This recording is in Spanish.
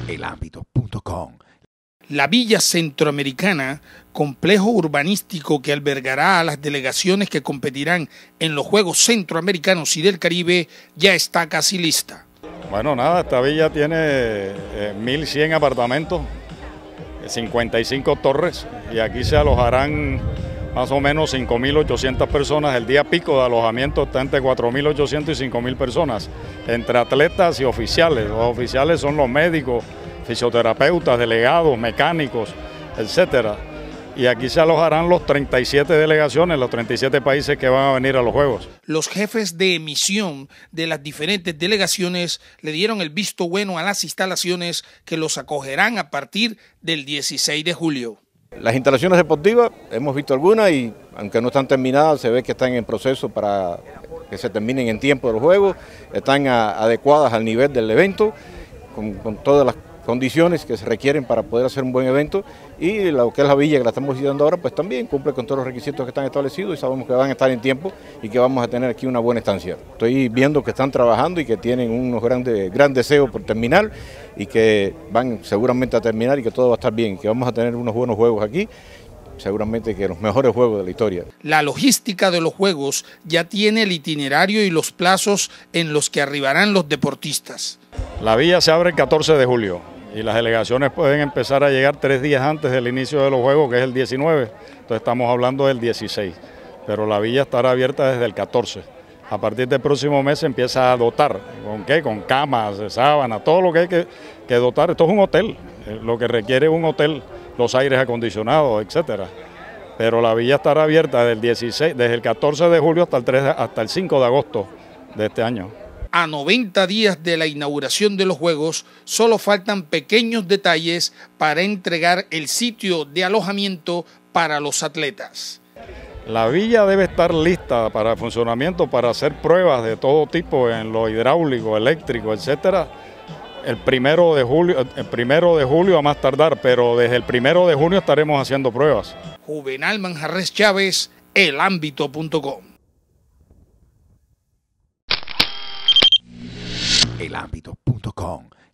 elambito.com. La Villa Centroamericana, complejo urbanístico que albergará a las delegaciones que competirán en los Juegos Centroamericanos y del Caribe, ya está casi lista. Bueno, nada, esta villa tiene 1.100 apartamentos, 55 torres, y aquí se alojarán más o menos 5.800 personas. El día pico de alojamiento está entre 4.800 y 5.000 personas, entre atletas y oficiales. Los oficiales son los médicos, fisioterapeutas, delegados, mecánicos, etcétera. Y aquí se alojarán los 37 delegaciones, los 37 países que van a venir a los Juegos. Los jefes de emisión de las diferentes delegaciones le dieron el visto bueno a las instalaciones que los acogerán a partir del 16 de julio. Las instalaciones deportivas, hemos visto algunas y aunque no están terminadas, se ve que están en proceso para que se terminen en tiempo de los Juegos, están adecuadas al nivel del evento, con todas las condiciones que se requieren para poder hacer un buen evento, y lo que es la villa que la estamos visitando ahora pues también cumple con todos los requisitos que están establecidos y sabemos que van a estar en tiempo y que vamos a tener aquí una buena estancia. Estoy viendo que están trabajando y que tienen unos gran deseos por terminar y que van seguramente a terminar y que todo va a estar bien, que vamos a tener unos buenos juegos aquí, seguramente que los mejores juegos de la historia. La logística de los Juegos ya tiene el itinerario y los plazos en los que arribarán los deportistas. La villa se abre el 14 de julio. Y las delegaciones pueden empezar a llegar 3 días antes del inicio de los Juegos, que es el 19, entonces estamos hablando del 16, pero la villa estará abierta desde el 14. A partir del próximo mes se empieza a dotar, ¿con qué? Con camas, sábanas, todo lo que hay que dotar. Esto es un hotel, lo que requiere un hotel, los aires acondicionados, etcétera. Pero la villa estará abierta desde el 14 de julio hasta el 5 de agosto de este año. A 90 días de la inauguración de los Juegos, solo faltan pequeños detalles para entregar el sitio de alojamiento para los atletas. La villa debe estar lista para funcionamiento, para hacer pruebas de todo tipo en lo hidráulico, eléctrico, etcétera. El 1 de julio a más tardar, pero desde el 1 de junio estaremos haciendo pruebas. Juvenal Manjarres Chávez, elambito.com. elambito.com.